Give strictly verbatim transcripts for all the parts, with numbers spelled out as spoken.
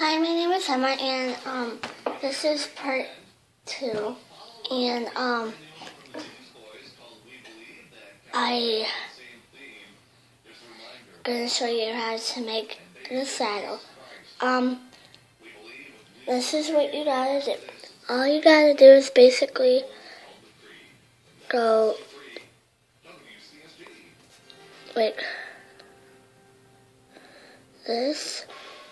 Hi, my name is Emma, and um, this is part two, and um, I gonna show you how to make the saddle. Um, this is what you gotta do. All you gotta do is basically go like this.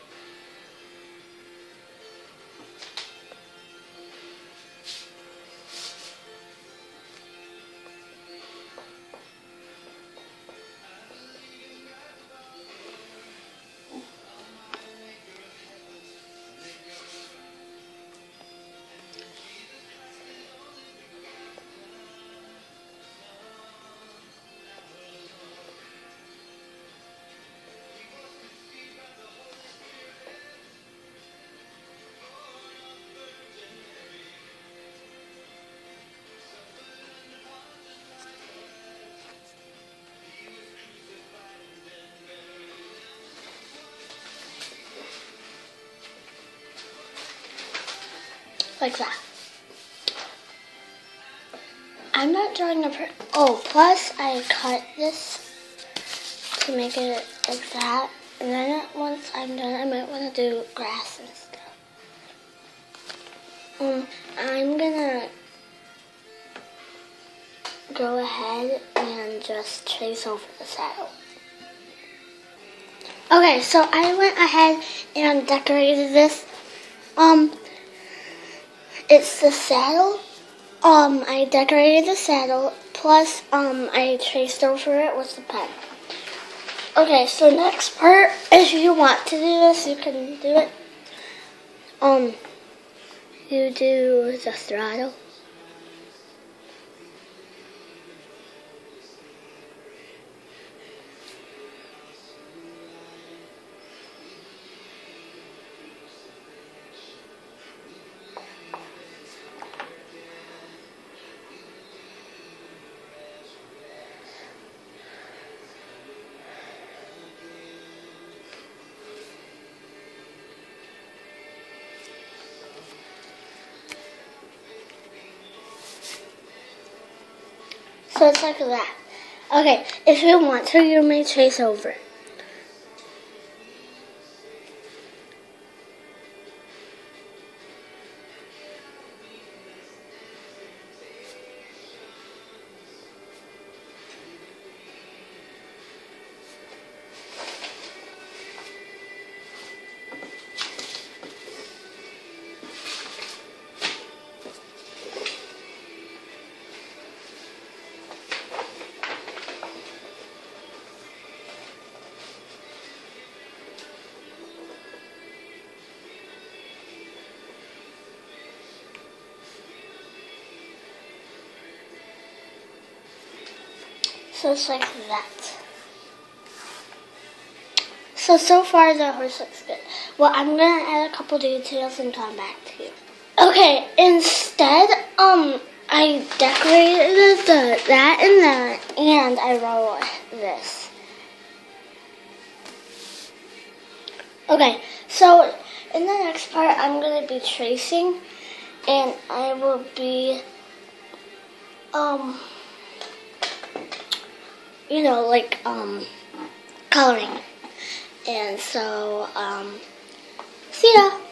Like that. I'm not drawing a per- oh, plus I cut this to make it like that. And then once I'm done, I might want to do grass and stuff. Um, I'm gonna go ahead and just trace over the saddle. Okay, so I went ahead and decorated this. Um, it's the saddle. Um, I decorated the saddle, plus um, I traced over it with the pen. Okay, so next part, if you want to do this, you can do it. Um, you do the throttle. So it's like that. Okay, if you want to, you may trace over it. So it's like that. So, so far the horse looks good. Well, I'm going to add a couple details and come back to you. Okay, instead, um, I decorated the, that and that, and I wrote this. Okay, so in the next part, I'm going to be tracing, and I will be, um... you know, like, um, coloring. And so, um, see ya.